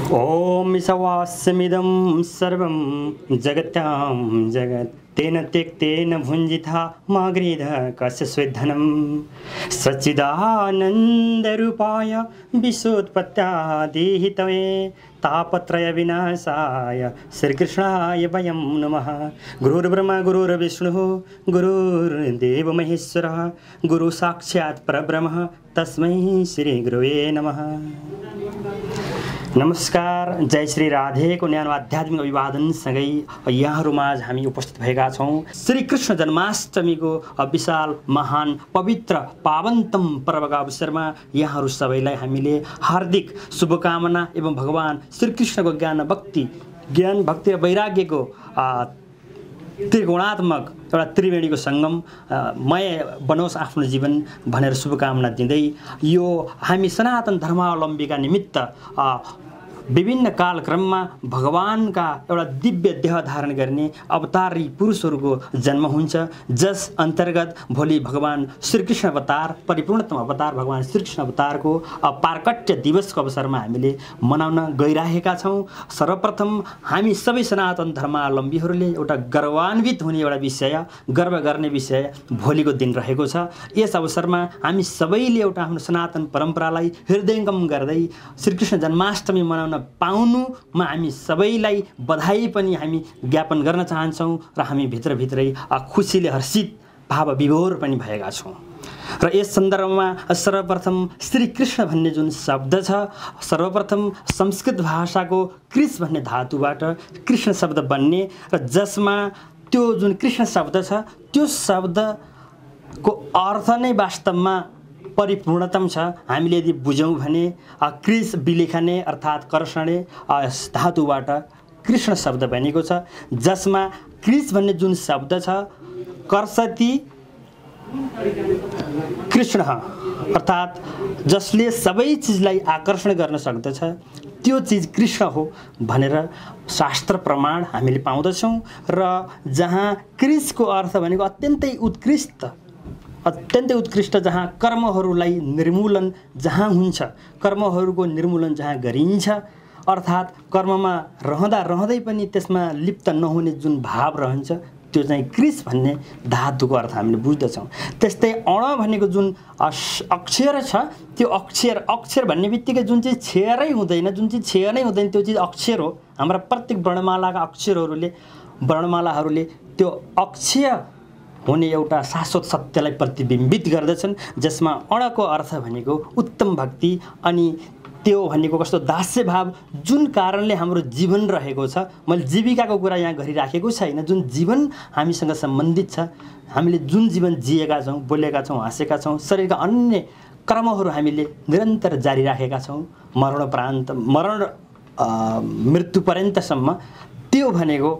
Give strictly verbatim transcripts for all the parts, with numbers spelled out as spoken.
ओम ईशवास्यमिदं सर्वं जगत्यां जगत् तेन त्यक्तेन भुञ्जिता मागृध कस्य स्वेद्धनं सच्चिदानन्दरूपाय विश्वोत्पत्त्यादिहेतवे तापत्रय विनाशाय श्रीकृष्णाय वयं नमः। गुरुर्ब्रह्मा गुरुर्विष्णुः गुरुर्देवो महेश्वरः गुरु साक्षात् परब्रह्म तस्मै श्री गुरुवे नमः। नमस्कार, जय श्री राधेको न्यानो आध्यात्मिक अभिवादनसँगै यहाँहरूमाझ हामी उपस्थित भएका छौँ। श्री कृष्ण जन्माष्टमीको विशाल महान पवित्र पावनतम पर्वका अवसरमा यहाँहरू सबैलाई हामीले हार्दिक शुभकामना एवं भगवान श्री कृष्णको ज्ञान भक्ति ज्ञान भक्ति र वैराग्यको त्रिगुणात्मक एउटा त्रिवेणीको सङ्गम मय बनोस् आफ्नो जीवन भनेर शुभकामना दिँदै यो हामी सनातन धर्मावलम्बीका निमित्त विभिन्न कालक्रममा भगवानका एउटा दिव्य देह धारण गर्ने अवतारी पुरुषहरूको जन्म हुन्छ, जस अन्तर्गत भोलि भगवान श्रीकृष्ण अवतार परिपूर्णतम अवतार भगवान श्रीकृष्ण अवतारको पार्कट्य दिवसको अवसरमा हामीले मनाउन गइरहेका छौँ। सर्वप्रथम हामी सबै सनातन धर्मावलम्बीहरूले एउटा गर्वान्वित हुने एउटा विषय, गर्व गर्ने विषय भोलिको दिन रहेको छ। यस अवसरमा हामी सबैले एउटा आफ्नो सनातन परम्परालाई हृदयङ्गम गर्दै श्रीकृष्ण जन्माष्टमी मनाउन पाउनुमा हामी सबैलाई बधाई पनि हामी ज्ञापन गर्न चाहन्छौँ र हामी भित्रभित्रै खुसीले हर्षित भाव विभोर पनि भएका छौँ। र यस सन्दर्भमा सर्वप्रथम श्रीकृष्ण भन्ने जुन शब्द छ, सर्वप्रथम संस्कृत भाषाको कृष भन्ने धातुबाट कृष्ण शब्द बन्ने र जसमा त्यो जुन कृष्ण शब्द छ त्यो शब्दको अर्थ नै वास्तवमा परिपूर्णतम छ। हामीले यदि बुझौँ भने कृष विलेखने अर्थात् कर्षणे धातुबाट कृष्ण शब्द बनेको छ, जसमा कृष भन्ने जुन शब्द छ कर्षति कृष्ण अर्थात् जसले सबै चिजलाई आकर्षण गर्न सक्दछ त्यो चिज कृष्ण हो भनेर शास्त्र प्रमाण हामीले पाउँदछौँ। र जहाँ कृषको अर्थ भनेको अत्यन्तै उत्कृष्ट अत्यन्तै उत्कृष्ट जहाँ कर्महरूलाई निर्मूलन जहाँ हुन्छ, कर्महरूको निर्मूलन जहाँ गरिन्छ, अर्थात् कर्ममा रहँदा रहँदै पनि त्यसमा लिप्त नहुने जुन भाव रहन्छ त्यो चाहिँ कृष भन्ने धातुको अर्थ हामीले बुझ्दछौँ। त्यस्तै अण भनेको जुन अक्षर छ त्यो अक्षर अक्षर भन्ने बित्तिकै जुन चाहिँ छेरै हुँदैन, जुन चाहिँ छेय नै हुँदैन त्यो चिज अक्षर हो। हाम्रा प्रत्येक वर्णमालाका अक्षरहरूले वर्णमालाहरूले त्यो अक्षय हुने एउटा शाश्वत सत्यलाई प्रतिबिम्बित गर्दछन्, जसमा अणको अर्थ भनेको उत्तम भक्ति अनि त्यो भनेको कस्तो दास्य भाव जुन कारणले हाम्रो जीवन रहेको छ। मैले जीविकाको कुरा यहाँ गरिराखेको छैन, जुन जीवन हामीसँग सम्बन्धित छ, हामीले जुन जीवन जिएका छौँ, बोलेका छौँ, हाँसेका छौँ, शरीरका अन्य कर्महरू हामीले निरन्तर जारी राखेका छौँ मरणोपरान्त मरण मृत्यु पर्यन्तसम्म, त्यो भनेको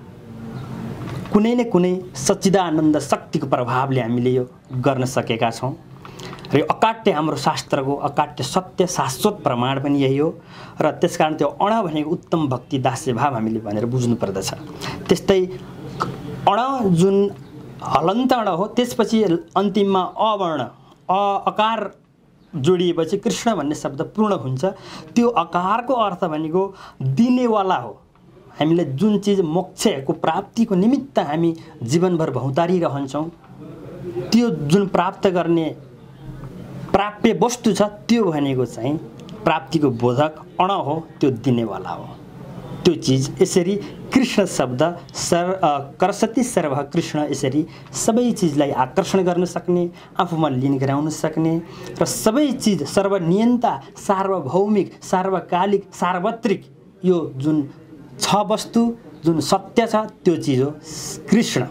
कुनै न कुनै सच्चिदानन्द शक्तिको प्रभावले हामीले यो गर्न सकेका छौँ। र यो अकाट्य हाम्रो शास्त्रको अकाट्य सत्य शाश्वत प्रमाण पनि यही हो। र त्यसकारण त्यो अण भनेको उत्तम भक्ति दास्य भाव हामीले भनेर बुझ्नु पर्दछ। त्यस्तै अण जुन हलन्त अण हो त्यसपछि अन्तिममा अवर्ण अ अकार जोडिएपछि कृष्ण भन्ने शब्द पूर्ण हुन्छ। त्यो अकारको अर्थ भनेको दिनेवाला हो। हामीले जुन चिज मोक्षको प्राप्तिको निमित्त हामी जीवनभर भौतारिरहन्छौँ त्यो जुन प्राप्त गर्ने प्राप्य वस्तु छ त्यो भनेको चाहिँ प्राप्तिको बोधक अण हो, त्यो दिनेवाला हो त्यो चिज। यसरी कृष्ण शब्द सर कर्षति सर्व कृष्ण, यसरी सबै चिजलाई आकर्षण गर्न सक्ने, आफूमा लिन गराउन सक्ने र सबै चिज सर्वनियन्ता सार्वभौमिक सार्वकालिक सार्वत्रिक यो जुन छ वस्तु जुन सत्य छ त्यो चिज हो कृष्ण।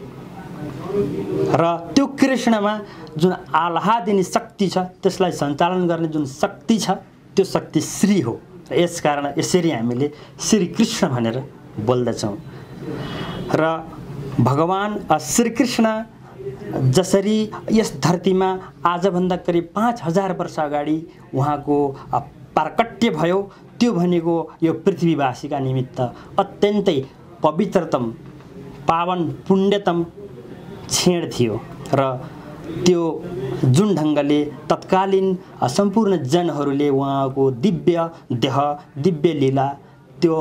र त्यो कृष्णमा जुन आह्लादिनी शक्ति छ त्यसलाई सञ्चालन गर्ने जुन शक्ति छ त्यो शक्ति श्री हो। र यसकारण यसरी हामीले श्रीकृष्ण भनेर बोल्दछौँ। र भगवान श्रीकृष्ण जसरी यस धरतीमा आजभन्दा करिब पाँच हजार वर्ष अगाडि उहाँको प्राकट्य भयो, त्यो भनेको यो पृथ्वीवासीका निमित्त अत्यन्तै पवित्रतम पावन पुण्यतम क्षण थियो। र त्यो जुन ढङ्गले तत्कालीन सम्पूर्ण जनहरूले उहाँको दिव्य देह दिव्य लीला त्यो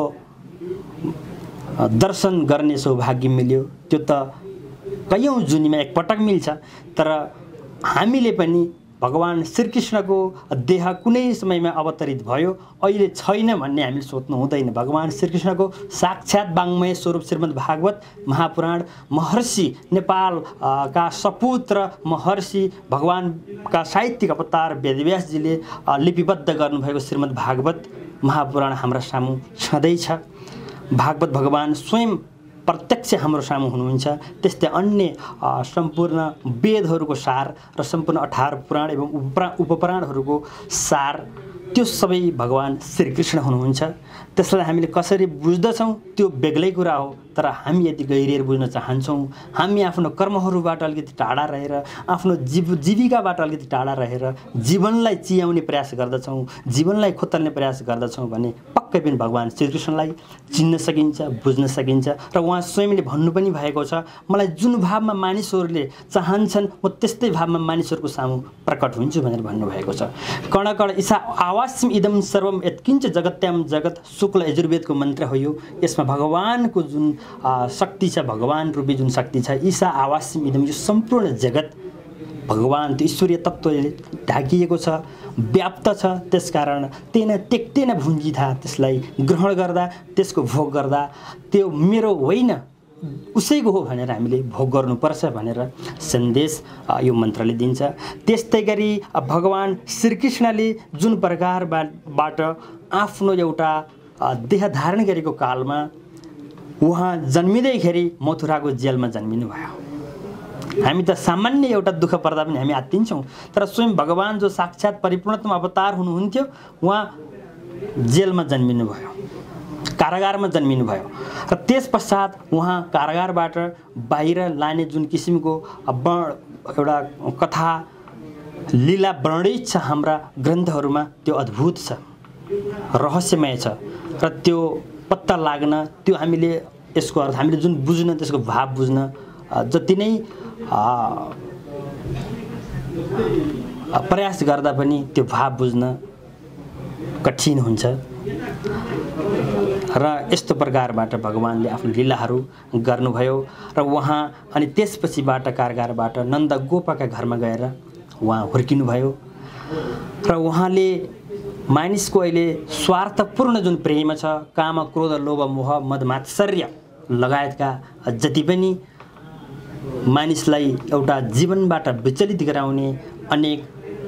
दर्शन गर्ने सौभाग्य मिल्यो। त्यो त कैयौँ जुनीमा एकपटक मिल्छ, तर हामीले पनि भगवान श्रीकृष्णको देह कुनै समयमा अवतरित भयो अहिले छैन भन्ने हामीले सोच्नु हुँदैन। भगवान श्रीकृष्णको साक्षात् वाङ्मय स्वरूप श्रीमद् भागवत महापुराण महर्षि नेपाल का सपुत्र महर्षि भगवानका साहित्यिक अवतार वेदव्यासजीले लिपिबद्ध गर्नुभएको श्रीमद् भागवत महापुराण हाम्रा सामु छँदैछ। भागवत भगवान स्वयं प्रत्यक्ष हाम्रो सामु हुनुहुन्छ। त्यस्तै अन्य सम्पूर्ण वेदहरूको सार र सम्पूर्ण अठार पुराण एवं उपपुराण उपपुराणहरूको सार त्यो सबै भगवान श्रीकृष्ण हुनुहुन्छ। त्यसलाई हामीले कसरी बुझ्दछौँ त्यो बेग्लै कुरा हो, तर हामी यदि गहिरिएर बुझ्न चाहन्छौँ, हामी आफ्नो कर्महरूबाट अलिकति टाढा रहेर आफ्नो जीव जीविकाबाट अलिकति टाढा रहेर जीवनलाई चियाउने प्रयास गर्दछौँ, जीवनलाई खोतल्ने प्रयास गर्दछौँ भने पक्कै पनि भगवान श्रीकृष्णलाई चिन्न सकिन्छ, बुझ्न सकिन्छ। र उहाँ स्वयंले भन्नु पनि भएको छ, मलाई जुन भावमा मानिसहरूले चाहन्छन् म त्यस्तै भावमा मानिसहरूको सामु प्रकट हुन्छु भनेर भन्नुभएको छ। कण कण ईशा आवास्यम इदम सर्वम यत्किञ्च जगत्याम जगत शुक्ल यजुर्वेदको मन्त्र हो यो। यसमा भगवानको जुन शक्ति छ, भगवान रूपी जुन शक्ति छ, ईशा आवास्यम इदम, यो सम्पूर्ण जगत भगवान त्यो ईश्वरीय तत्त्वले ढाकिएको छ, व्याप्त छ। त्यसकारण तेन टेक्टेन भुञ्जिथा, त्यसलाई ग्रहण गर्दा त्यसको भोग गर्दा त्यो मेरो होइन उसैको हो भनेर हामीले भोग गर्नुपर्छ भनेर सन्देश यो मन्त्रले दिन्छ। त्यस्तै गरी भगवान श्रीकृष्णले जुन प्रकारबाट आफ्नो एउटा देह धारण गरेको कालमा उहाँ जन्मिँदैखेरि मथुराको जेलमा जन्मिनु भयो। हामी त सामान्य एउटा दुःख पर्दा पनि हामी आत्तिन्छौँ, तर स्वयं भगवान जो साक्षात् परिपूर्णतम अवतार हुनुहुन्थ्यो उहाँ जेलमा जन्मिनु भयो, कारागारमा जन्मिनु भयो। र त्यस पश्चात उहाँ कारागारबाट बाहिर लाने जुन किसिमको एउटा कथा लीला वर्णित छ हाम्रा ग्रन्थहरूमा, त्यो अद्भुत छ, रहस्यमय छ। र त्यो पत्ता लाग्न, त्यो हामीले यसको अर्थ हामीले जुन बुझ्न, त्यसको भाव बुझ्न जति नै प्रयास गर्दा पनि त्यो भाव बुझ्न कठिन हुन्छ। र यस्तो प्रकारबाट भगवानले आफ्नो लीलाहरू गर्नुभयो। र उहाँ अनि त्यसपछिबाट कारागारबाट नन्द गोपका घरमा गएर उहाँ हुर्किनुभयो। र उहाँले मानिसको अहिले स्वार्थपूर्ण जुन प्रेम छ, काम क्रोध लोभ मोह मद मात्सर्य लगायतका जति पनि मानिसलाई एउटा जीवनबाट विचलित गराउने अनेक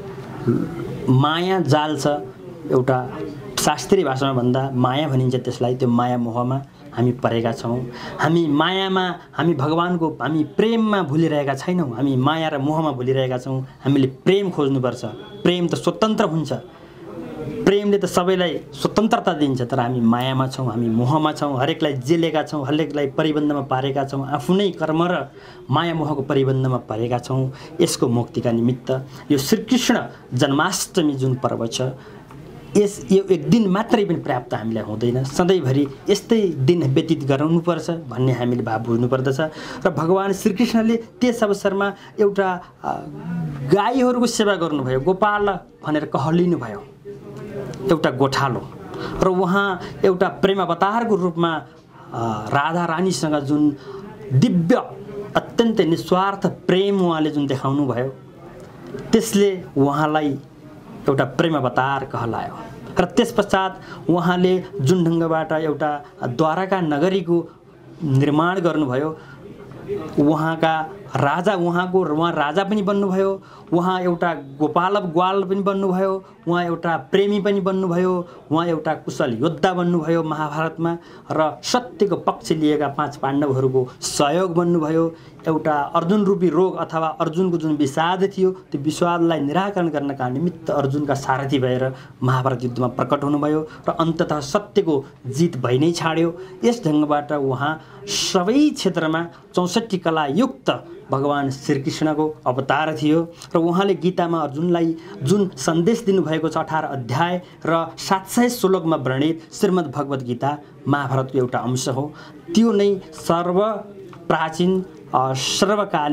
माया जाल छ, एउटा शास्त्रीय भाषामा भन्दा माया भनिन्छ त्यसलाई, त्यो माया मोहमा हामी परेका छौँ। हामी मायामा, हामी भगवानको, हामी प्रेममा भुलिरहेका छैनौँ, हामी माया र मोहमा भुलिरहेका छौँ। हामीले प्रेम खोज्नुपर्छ। प्रेम त स्वतन्त्र हुन्छ, प्रेमले त सबैलाई स्वतन्त्रता दिन्छ, तर हामी मायामा छौँ, हामी मोहमा छौँ, हरेकलाई जेलेका छौँ, हरेकलाई परिबन्धमा पारेका छौँ, आफ्नै कर्म र माया मोहको परिबन्धमा परेका छौँ। यसको मुक्तिका निमित्त यो श्रीकृष्ण जन्माष्टमी जुन पर्व छ, यस यो एक दिन मात्रै पनि पर्याप्त हामीलाई हुँदैन, सधैँभरि यस्तै दिन व्यतीत गराउनुपर्छ भन्ने हामीले भाव बुझ्नुपर्दछ। र भगवान श्रीकृष्णले त्यस अवसरमा एउटा गाईहरूको सेवा गर्नुभयो, गोपाल भनेर कहलिनुभयो, एउटा गोठालो। र उहाँ एउटा प्रेम अवतारको रूपमा राधा रानीसँग जुन दिव्य अत्यन्तै निस्वार्थ प्रेम उहाँले जुन देखाउनु भयो, त्यसले उहाँलाई एउटा प्रेम अवतार कहलायो। र त्यस पश्चात उहाँले जुन ढङ्गबाट एउटा द्वारका नगरीको निर्माण गर्नुभयो, उहाँका राजा उहाँको उहाँ राजा पनि बन्नुभयो, उहाँ एउटा गोपाल ग्वाल पनि बन्नुभयो, उहाँ एउटा प्रेमी पनि बन्नुभयो, उहाँ एउटा कुशल योद्धा बन्नुभयो महाभारतमा, र सत्यको पक्ष लिएका पाँच पाण्डवहरूको सहयोग बन्नुभयो। एउटा अर्जुन रूपी रोग अथवा अर्जुनको जुन विषाद थियो, त्यो विषादलाई निराकरण गर्नका निमित्त अर्जुनका सारथी भएर महाभारत युद्धमा प्रकट हुनुभयो र अन्ततः सत्यको जित भइ नै छाड्यो। यस ढङ्गबाट उहाँ सबै क्षेत्रमा चौसठी कलायुक्त भगवान श्रीकृष्णको अवतार थियो। र उहाँले गीतामा अर्जुनलाई जुन सन्देश दिनुभएको छ, अठार अध्याय र सात सय श्लोकमा वर्णित श्रीमद् भगवत गीता महाभारतको एउटा अंश हो। त्यो नै सर्व प्राचीन सर्वकालिक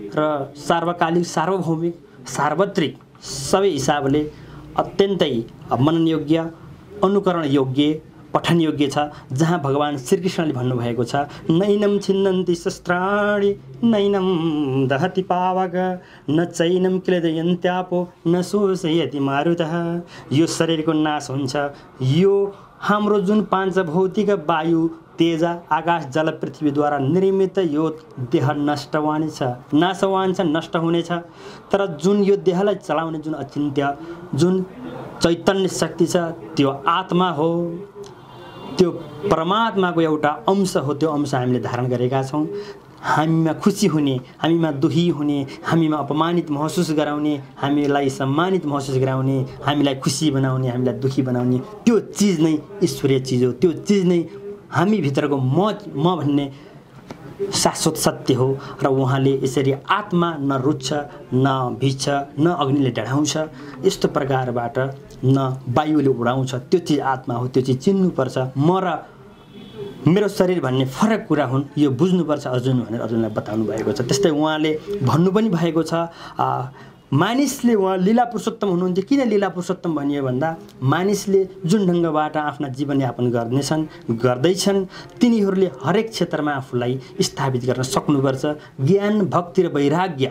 र सार्वकालिक सार्वभौमिक सार्वत्रिक सबै हिसाबले अत्यन्तै मननयोग्य अनुकरण योग्य पठन योग्य छ, जहाँ भगवान श्रीकृष्णले भन्नुभएको छ नैनम छिन्नन्ति शस्त्राणि नैनम दहति पावक न चैनम क्लेदयन्त्यापो न शोषयति मारुतः। यो शरीरको नाश हुन्छ, यो हाम्रो जुन पाँच भौतिक वायु तेज आकाश जल पृथ्वीद्वारा निर्मित यो देह नष्टवानी छ, नाशवान छ, नष्ट हुनेछ। तर जुन यो देहलाई चलाउने जुन अचिन्त्य जुन चैतन्य शक्ति छ त्यो आत्मा हो, त्यो परमात्माको एउटा अंश हो। त्यो अंश हामीले धारण गरेका छौँ। हामीमा खुसी हुने, हामीमा दुखी हुने, हामीमा अपमानित महसुस गराउने, हामीलाई सम्मानित महसुस गराउने, हामीलाई खुसी बनाउने, हामीलाई दुखी बनाउने त्यो चिज नै ईश्वरीय चिज हो। त्यो चिज नै हामी भित्रको म म भन्ने शाश्वत सत्य हो। र उहाँले यसरी आत्मा न रुच्छ न भिज्छ न अग्निले ढडाउँछ, यस्तो प्रकारबाट न वायुले उडाउँछ, त्यो चिज आत्मा हो। त्यो चिज चिन्नुपर्छ। म र मेरो शरीर भन्ने फरक कुरा हुन्, यो बुझ्नुपर्छ अर्जुन भनेर अर्जुनलाई बताउनु भएको छ। त्यस्तै उहाँले भन्नु पनि भएको छ मानिसले उहाँ लीला पुरुषोत्तम हुनुहुन्थ्यो। किन लीला पुरुषोत्तम भनियो भन्दा मानिसले जुन ढङ्गबाट आफ्ना जीवनयापन गर्नेछन् गर्दैछन् तिनीहरूले हरेक क्षेत्रमा आफूलाई स्थापित गर्न सक्नुपर्छ। ज्ञान भक्ति र वैराग्य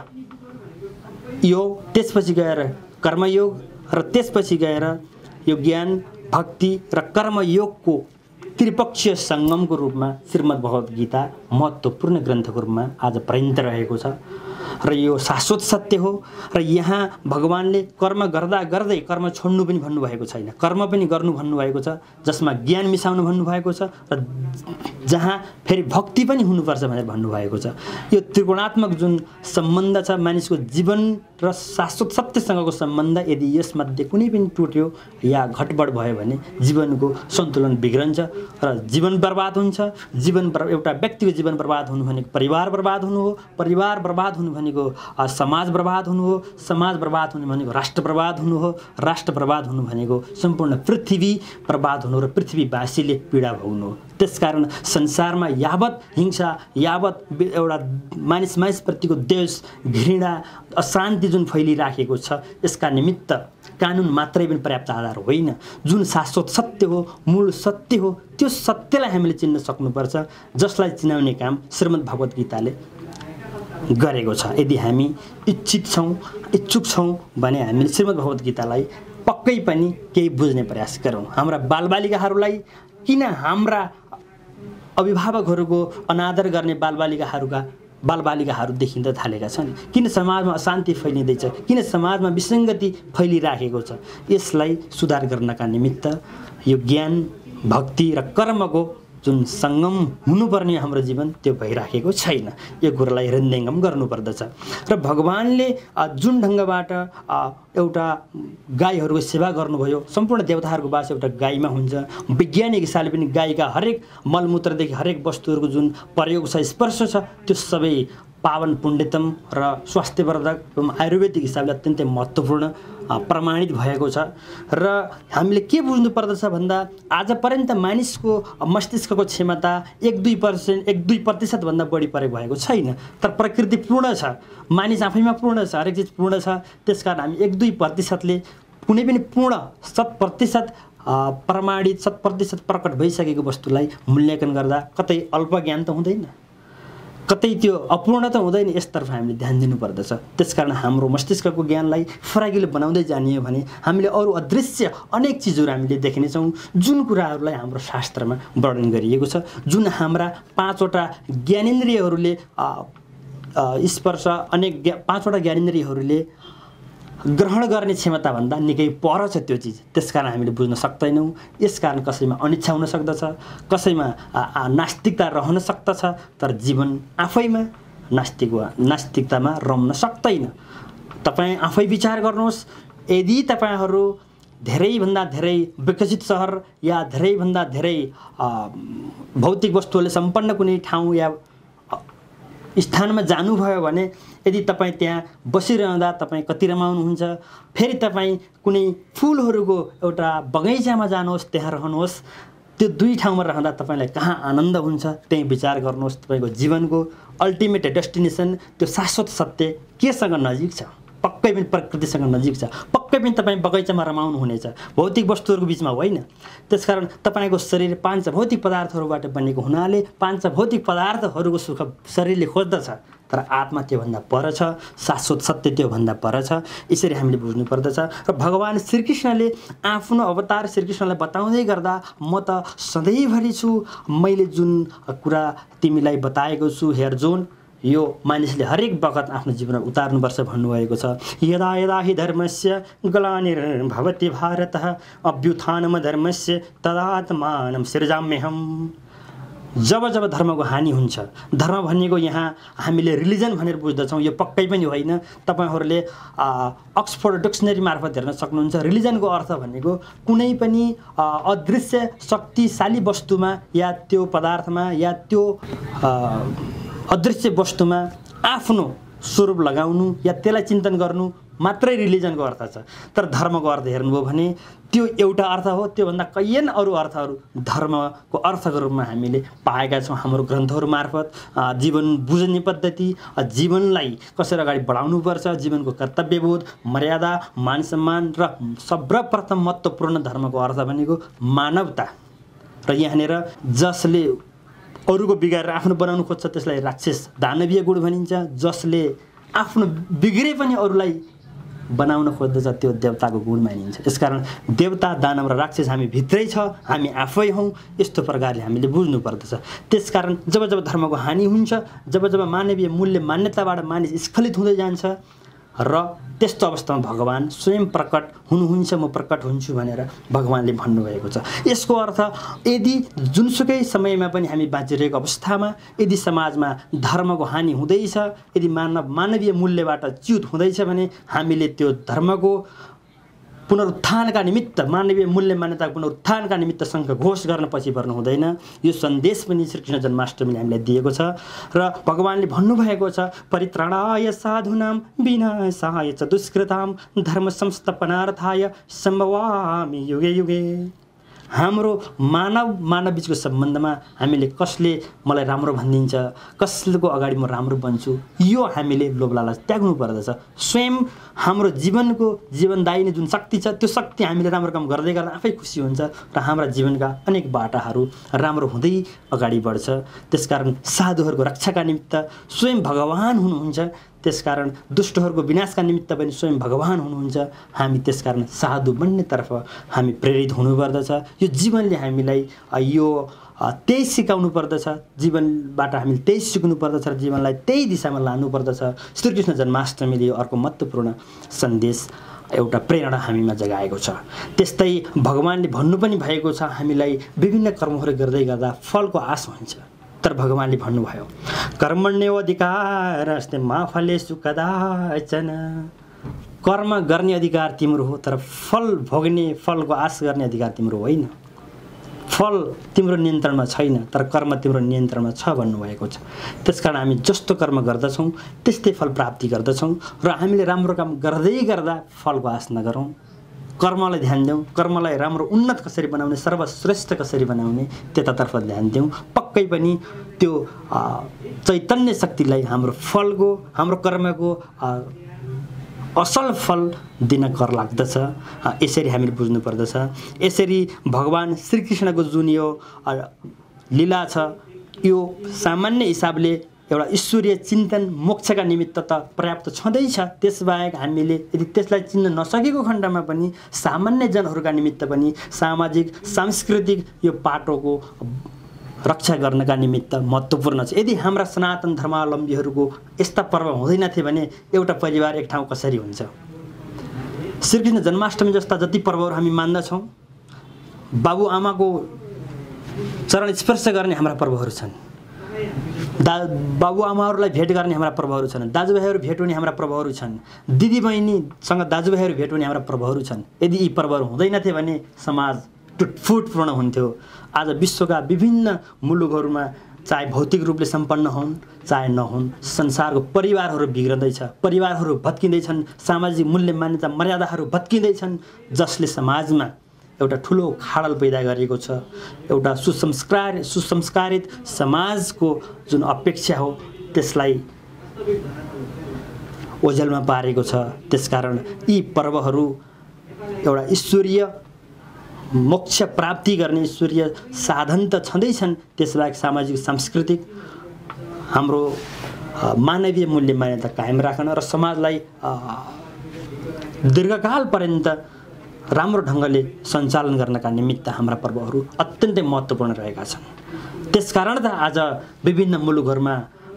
यो त्यसपछि गएर कर्मयोग र त्यसपछि गएर यो ज्ञान भक्ति र कर्मयोगको त्रिपक्षीय सङ्गमको रूपमा श्रीमद् भगवत गीता महत्त्वपूर्ण ग्रन्थको रूपमा आज पर्यन्त रहेको छ र यो शाश्वत सत्य हो। र यहाँ भगवानले कर्म गर्दा गर्दै कर्म छोड्नु पनि भन्नुभएको छैन, कर्म पनि गर्नु भन्नुभएको छ, जसमा ज्ञान मिसाउनु भन्नुभएको छ र जहाँ फेरि भक्ति पनि हुनुपर्छ भनेर भन्नुभएको छ। यो त्रिकोणात्मक जुन सम्बन्ध छ मानिसको जीवन र शाश्वत सत्यसँगको सम्बन्ध, यदि यसमध्ये कुनै पनि टुट्यो या घटबड भयो भने जीवनको सन्तुलन बिग्रन्छ र जीवन बर्बाद हुन्छ। जीवन एउटा व्यक्तिको जीवन बर्बाद हुनु भनेको परिवार बर्बाद हुनु हो, परिवार बर्बाद हुनु भनेको समाज बर्बाद हुनु हो, समाज बर्बाद हुनु भनेको राष्ट्र बर्बाद हुनु हो, राष्ट्र बर्बाद हुनु भनेको सम्पूर्ण पृथ्वी बर्बाद हुनु र पृथ्वीवासीले पीडा भोग्नु हो। त्यसकारण संसारमा यावत हिंसा, यावत एउटा मानिस मानिसप्रतिको द्वेष, घृणा, अशान्ति जुन फैलिराखेको छ यसका निमित्त कानुन मात्रै पनि पर्याप्त आधार होइन। जुन शाश्वत सत्य हो, मूल सत्य हो, त्यो सत्यलाई हामीले चिन्न सक्नुपर्छ, जसलाई चिनाउने काम श्रीमद् भगवत गीताले गरेको छ। यदि हामी इच्छित छौँ, इच्छुक छौँ भने हामीले श्रीमद् भगवत गीतालाई पक्कै पनि केही बुझ्ने प्रयास गरौँ। हाम्रा बालबालिकाहरूलाई किन हाम्रा अभिभावकहरूको अनादर गर्ने बालबालिकाहरूका बालबालिकाहरू देखिन थालेका छन्? किन समाजमा अशान्ति फैलिँदैछ? किन समाजमा विसङ्गति फैलिराखेको छ? यसलाई सुधार गर्नका निमित्त यो ज्ञान भक्ति र कर्मको जुन सङ्गम हुनुपर्ने हाम्रो जीवन त्यो भइराखेको छैन। यो कुरालाई हृदयङ्गम गर्नुपर्दछ। र भगवानले जुन ढङ्गबाट एउटा गाईहरूको सेवा गर्नुभयो, सम्पूर्ण देवताहरूको वास एउटा गाईमा हुन्छ। वैज्ञानिक हिसाबले पनि गाईका हरेक मलमूत्रदेखि हरेक वस्तुहरूको जुन प्रयोग छ, स्पर्श छ, त्यो सबै पावन पुण्यतम र स्वास्थ्यवर्धक एवं आयुर्वेदिक हिसाबले अत्यन्तै महत्त्वपूर्ण प्रमाणित भएको छ। र हामीले के बुझ्नु पर्दछ भन्दा आज पर्यन्त मानिसको मस्तिष्कको क्षमता एक दुई पर्सेन्ट एक दुई प्रतिशतभन्दा बढी प्रयोग भएको छैन। तर प्रकृति पूर्ण छ, मानिस आफैमा पूर्ण छ, हरेक चिज पूर्ण छ। त्यसकारण हामी एक दुई प्रतिशतले कुनै पनि पूर्ण शत प्रतिशत प्रमाणित शत प्रतिशत प्रकट भइसकेको वस्तुलाई मूल्याङ्कन गर्दा कतै अल्प ज्ञान त हुँदैन, कतै त्यो अपूर्ण त हुँदैन। यसतर्फ हामीले ध्यान दिनुपर्दछ। त्यसकारण हाम्रो मस्तिष्कको ज्ञानलाई फराकिलो बनाउँदै जानियो भने हामीले अरू अदृश्य अनेक चिजहरू हामीले देख्नेछौँ, जुन कुराहरूलाई हाम्रो शास्त्रमा वर्णन गरिएको छ। जुन हाम्रा पाँचवटा ज्ञानेन्द्रियहरूले स्पर्श अनेक पाँचवटा ज्ञानेन्द्रियहरूले ग्रहण गर्ने क्षमताभन्दा निकै पर छ त्यो चिज। त्यसकारण हामीले बुझ्न सक्दैनौँ। यसकारण कसैमा अनिच्छा हुन सक्दछ, कसैमा नास्तिकता रहन सक्दछ, तर जीवन आफैमा नास्तिक वा नास्तिकतामा रम्न सक्दैन। तपाईँ आफै विचार गर्नुहोस्। यदि तपाईँहरू धेरैभन्दा धेरै विकसित सहर या धेरैभन्दा धेरै भौतिक वस्तुहरूले सम्पन्न कुनै ठाउँ या स्थानमा जानुभयो भने यदि तपाईँ त्यहाँ बसिरहँदा तपाईँ कति रमाउनुहुन्छ। फेरि तपाईँ कुनै फुलहरूको एउटा बगैँचामा जानुहोस्, त्यहाँ रहनुहोस्, त्यो दुई ठाउँमा रहँदा तपाईँलाई कहाँ आनन्द हुन्छ त्यही विचार गर्नुहोस्। तपाईँको जीवनको अल्टिमेट डेस्टिनेसन त्यो शाश्वत सत्य केसँग नजिक छ? पक्कै पनि प्रकृतिसँग नजिक छ। पक्कै पनि तपाईँ बगैँचामा रमाउनु हुनेछ, भौतिक वस्तुहरूको बिचमा होइन। त्यसकारण तपाईँको शरीर पाँच भौतिक पदार्थहरूबाट बनेको हुनाले पाँच भौतिक पदार्थहरूको सुख शरीरले खोज्दछ, तर आत्मा त्योभन्दा पर छ, शाश्वत सत्य त्योभन्दा पर छ। यसरी हामीले बुझ्नुपर्दछ। र भगवान् श्रीकृष्णले आफ्नो अवतार श्रीकृष्णलाई बताउँदै गर्दा म त सधैँभरि छु, मैले जुन कुरा तिमीलाई बताएको छु हे अर्जुन, यो मानिसले हरेक बखत आफ्नो जीवनमा उतार्नुपर्छ भन्नुभएको छ। यदा यदा हि धर्मस्य ग्लानिर्भवति भारतः अभ्युत्थानं धर्मस्य तदात्मानं सृजाम्यहम्। जब जब धर्मको हानि हुन्छ, धर्म भनेको यहाँ हामीले रिलिजन भनेर बुझ्दछौँ, यो पक्कै पनि होइन। तपाईँहरूले अक्सफोर्ड डिक्सनरी मार्फत हेर्न सक्नुहुन्छ। रिलिजनको अर्थ भनेको कुनै पनि अदृश्य शक्तिशाली वस्तुमा या त्यो पदार्थमा या त्यो अदृश्य वस्तुमा आफ्नो स्वरूप लगाउनु या त्यसलाई चिन्तन गर्नु मात्रै रिलिजनको अर्थ छ। तर धर्मको अर्थ हेर्नुभयो भने त्यो एउटा अर्थ हो, त्योभन्दा कैयन अरू अर्थहरू धर्मको अर्थको रूपमा हामीले पाएका छौँ हाम्रो ग्रन्थहरू मार्फत। जीवन बुझ्ने पद्धति, जीवनलाई कसरी अगाडि बढाउनुपर्छ, जीवनको कर्तव्यबोध, मर्यादा, मान सम्मान र सर्वप्रथम महत्त्वपूर्ण धर्मको अर्थ भनेको मानवता। र यहाँनिर जसले अरूको बिगारेर आफ्नो बनाउनु खोज्छ त्यसलाई राक्षस दानवीय गुण भनिन्छ। जसले आफ्नो बिग्रे पनि अरूलाई बनाउन खोज्दछ त्यो देवताको गुण मानिन्छ। यसकारण देवता, दानव र राक्षस हामी भित्रै छ, हामी आफै हौँ। यस्तो प्रकारले हामीले बुझ्नुपर्दछ। त्यसकारण जब जब धर्मको हानि हुन्छ, जब जब मानवीय मूल्य मान्यताबाट मानिस स्खलित हुँदै जान्छ र त्यस्तो अवस्थामा भगवान् स्वयं प्रकट हुनुहुन्छ, म प्रकट हुन्छु भनेर भगवान्ले भन्नुभएको छ। यसको अर्थ यदि जुनसुकै समयमा पनि हामी बाँचिरहेको अवस्थामा यदि समाजमा धर्मको हानि हुँदैछ, यदि मानव मानवीय मूल्यबाट च्युत हुँदैछ भने हामीले त्यो धर्मको पुनरुत्थानका निमित्त, मानवीय मूल्य मान्यताको पुनरुत्थानका निमित्त शङ्ख घोष गर्न पछि पर्नु हुँदैन। यो सन्देश पनि श्रीकृष्ण जन्माष्टमीले हामीलाई दिएको छ। र भगवान्ले भन्नुभएको छ, परित्राणाय साधूनां विनाशाय च दुष्कृतां धर्म संस्थापनार्थाय सम्भवामि युगे युगे। हाम्रो मानव मानव बिचको सम्बन्धमा हामीले कसले मलाई राम्रो भनिदिन्छ, कसको अगाडि म राम्रो बन्छु, यो हामीले लोभ लालच त्याग्नु पर्दछ। स्वयं हाम्रो जीवनको जीवनदायिनी जुन शक्ति छ त्यो शक्ति हामीले राम्रो काम गर्दै गर्दा आफै खुसी हुन्छ र हाम्रा जीवनका अनेक बाटाहरू राम्रो हुँदै अगाडि बढ्छ। त्यसकारण साधुहरूको रक्षाका निमित्त स्वयं भगवान् हुनुहुन्छ। त्यसकारण दुष्टहरूको विनाशका निमित्त पनि स्वयं भगवान् हुनुहुन्छ। हामी त्यसकारण साधु बन्नेतर्फ हामी प्रेरित हुनुपर्दछ। यो जीवनले हामीलाई यो त्यही सिकाउनु पर्दछ, जीवनबाट हामीले त्यही सिक्नु पर्दछ र जीवनलाई त्यही दिशामा लानुपर्दछ। श्रीकृष्ण जन्माष्टमीले अर्को महत्त्वपूर्ण सन्देश, एउटा प्रेरणा हामीमा जगाएको छ। त्यस्तै भगवान्ले भन्नु पनि भएको छ, हामीलाई विभिन्न कर्महरू गर्दै गर्दा फलको आश हुन्छ। तर भगवान्ले भन्नुभयो, कर्मण्येवाधिकारस्ते मा फलेषु कदाचन। कर्म गर्ने अधिकार तिम्रो हो, तर फल भोग्ने, फलको आश गर्ने अधिकार तिम्रो होइन। फल तिम्रो नियन्त्रणमा छैन, तर कर्म तिम्रो नियन्त्रणमा छ भन्नुभएको छ। त्यसकारण हामी जस्तो कर्म गर्दछौँ त्यस्तै फल प्राप्ति गर्दछौँ र हामीले राम्रो काम गर्दै गर्दा फलको आश नगरौँ। कर्मलाई ध्यान देऊ, कर्मलाई राम्रो उन्नत कसरी बनाउने, सर्वश्रेष्ठ कसरी बनाउने त्यतातर्फ ध्यान देऊ। पक्कै पनि त्यो चैतन्य शक्तिलाई हाम्रो फलको, हाम्रो कर्मको असल फल दिन कर लाग्दछ। यसरी हामीले बुझ्नु पर्दछ। यसरी भगवान् श्रीकृष्णको जुन यो लीला छ यो सामान्य हिसाबले एउटा ईश्वरीय चिन्तन मोक्षका निमित्त त पर्याप्त छँदैछ। त्यसबाहेक हामीले यदि त्यसलाई चिन्न नसकेको खण्डमा पनि सामान्य जनहरूका निमित्त पनि सामाजिक सांस्कृतिक यो पाटोको रक्षा गर्नका निमित्त महत्त्वपूर्ण छ। यदि हाम्रा सनातन धर्मावलम्बीहरूको यस्ता पर्व हुँदैनथे भने एउटा परिवार एक ठाउँ कसरी हुन्छ? श्रीकृष्ण जन्माष्टमी जस्ता जति पर्वहरू हामी मान्दछौँ, बाबुआमाको चरण स्पर्श गर्ने हाम्रा पर्वहरू छन्, दा बाबुआमाहरूलाई भेट गर्ने हाम्रा पर्वहरू छन्, दाजुभाइहरू भेट हुने हाम्रा पर्वहरू छन्, दिदीबहिनीसँग दाजुभाइहरू भेट हुने हाम्रा पर्वहरू छन्। यदि यी पर्वहरू हुँदैनथे भने समाज टुटफुटपूर्ण हुन्थ्यो। आज विश्वका विभिन्न मुलुकहरूमा चाहे भौतिक रूपले सम्पन्न हुन् चाहे नहुन्, संसारको परिवारहरू बिग्रदैछ, परिवारहरू भत्किँदैछन्, सामाजिक मूल्य मान्यता मर्यादाहरू भत्किँदैछन्, जसले समाजमा एउटा ठुलो खाडल पैदा गरेको छ। एउटा सुसंस्कार सुसंस्कारित समाजको जुन अपेक्षा हो त्यसलाई ओझेलमा पारेको छ। त्यसकारण यी पर्वहरू एउटा ईश्वरीय मोक्ष प्राप्ति गर्ने ईश्वरीय साधन त छँदैछन्, त्यसबाहेक सामाजिक सांस्कृतिक हाम्रो मानवीय मूल्य मान्यता कायम राख्न र समाजलाई दीर्घकाल पर्यन्त राम्रो ढङ्गले सञ्चालन गर्नका निमित्त हाम्रा पर्वहरू अत्यन्तै महत्त्वपूर्ण रहेका छन्। त्यसकारण त आज विभिन्न मुलुकहरूमा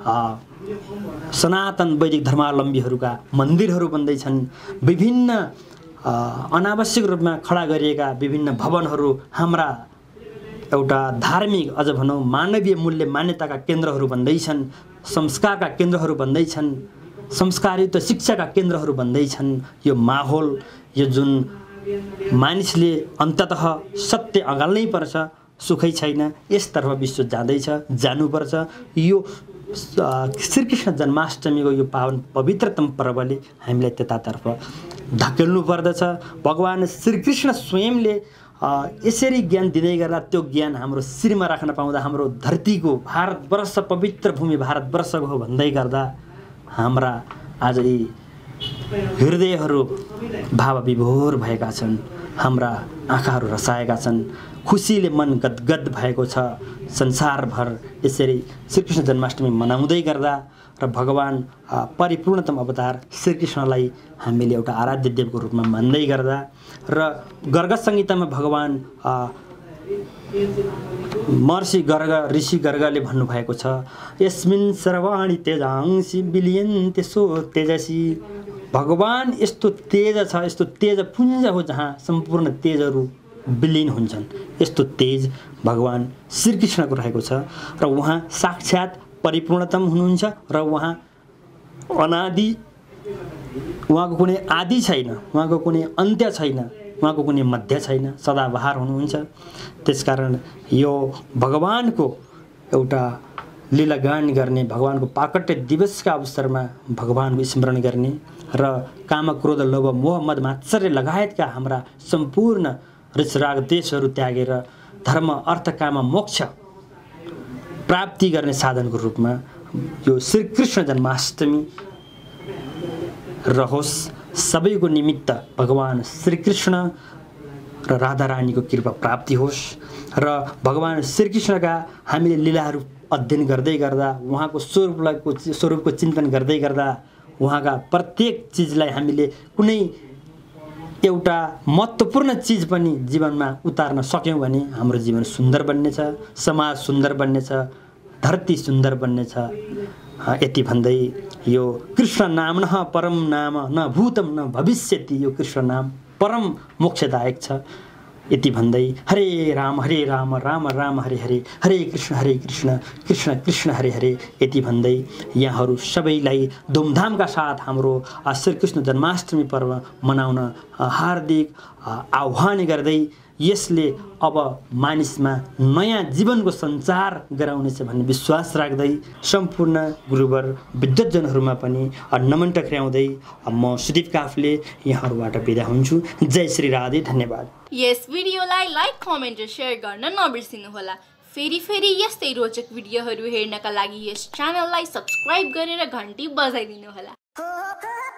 सनातन वैदिक धर्मावलम्बीहरूका मन्दिरहरू बन्दैछन्। विभिन्न अनावश्यक रूपमा खडा गरिएका विभिन्न भवनहरू हाम्रा एउटा धार्मिक अझ भनौँ मानवीय मूल्य मान्यताका केन्द्रहरू बन्दैछन्, संस्कारका केन्द्रहरू बन्दैछन्, संस्कारयुक्त शिक्षाका केन्द्रहरू बन्दैछन्। यो माहौल, यो जुन मानिसले अन्ततः सत्य अगाल्नै पर्छ, सुखै छैन, यसतर्फ विश्व जाँदैछ, जानुपर्छ। यो श्रीकृष्ण जन्माष्टमीको यो पावन पवित्रतम पर्वले हामीलाई त्यतातर्फ धकेल्नु पर्दछ। भगवान श्रीकृष्ण स्वयंले यसरी ज्ञान दिँदै गर्दा त्यो ज्ञान हाम्रो शिरमा राख्न पाउँदा, हाम्रो धरतीको भारतवर्ष पवित्र भूमि भारतवर्षको हो भन्दै गर्दा हाम्रा आज यी हृदयहरू भावविभोर भएका छन्, हाम्रा आँखाहरू रसाएका छन्, खुसीले मन गदगद भएको छ। संसारभर यसरी श्रीकृष्ण जन्माष्टमी मनाउँदै गर्दा र भगवान परिपूर्णतम अवतार श्रीकृष्णलाई हामीले एउटा आराध्य देवको रूपमा मान्दै गर्दा र गर्ग संहितामा भगवान महर्षि गर्ग ऋषि गर्गले भन्नुभएको छ, यस्मिन् सर्वाणि तेजांसि विलीयन्ते सो तेजसी। भगवान यस्तो तेज छ, यस्तो तेज पुञ्ज हो जहाँ सम्पूर्ण तेजहरू विलीन हुन्छन्। यस्तो तेज भगवान श्रीकृष्णको रहेको छ र उहाँ साक्षात् परिपूर्णतम हुनुहुन्छ र उहाँ अनादि, उहाँको कुनै आदि छैन, उहाँको कुनै अन्त्य छैन, उहाँको कुनै मध्य छैन, सदाबहार हुनुहुन्छ। त्यसकारण यो भगवानको एउटा लीलागान गर्ने, भगवानको पाकट्य दिवसका अवसरमा भगवानको स्मरण गर्ने र काम क्रोध लोभ मोह मद मात्सर्य लगायतका हाम्रा सम्पूर्ण रिसराग देशहरू त्यागेर धर्म अर्थ काम मोक्ष प्राप्ति गर्ने साधनको रूपमा यो श्रीकृष्ण जन्माष्टमी रहोस्। सबैको निमित्त भगवान श्रीकृष्ण र राधा रानीको कृपा प्राप्ति होस् र भगवान श्रीकृष्णका हामीले लीलाहरू अध्ययन गर्दै गर्दा, उहाँको स्वरूपलाई स्वरूपको चिन्तन गर्दै गर्दा, उहाँका प्रत्येक चिजलाई हामीले कुनै एउटा महत्त्वपूर्ण चिज पनि जीवनमा उतार्न सक्यौँ भने हाम्रो जीवन सुन्दर बन्नेछ, समाज सुन्दर बन्नेछ, धरती सुन्दर बन्नेछ। यति भन्दै यो कृष्ण नाम न परम नाम न भूतम न भविष्यति, यो कृष्ण नाम परम मोक्षदायक छ। यति भन्दै हरे राम हरे राम राम राम हरे हरे, हरे कृष्ण हरे कृष्ण कृष्ण कृष्ण हरे हरे, यति भन्दै यहाँहरू सबैलाई धुमधामका साथ हाम्रो श्रीकृष्ण जन्माष्टमी पर्व मनाउन हार्दिक आह्वान गर्दै यसले अब मानिसमा नयाँ जीवनको सञ्चार गराउनेछ भन्ने विश्वास राख्दै सम्पूर्ण गुरुवर विद्वतजनहरूमा पनि नमन टक्र्याउँदै म सुदीप काफले यहाँहरूबाट बिदा हुन्छु। जय श्री राधे, धन्यवाद। यस भिडियोलाई लाइक कमेन्ट र सेयर गर्न नबिर्सिनुहोला। फेरि फेरि यस्तै रोचक भिडियोहरू हेर्नका लागि यस च्यानललाई सब्स्क्राइब गरेर घन्टी बजाइदिनुहोला।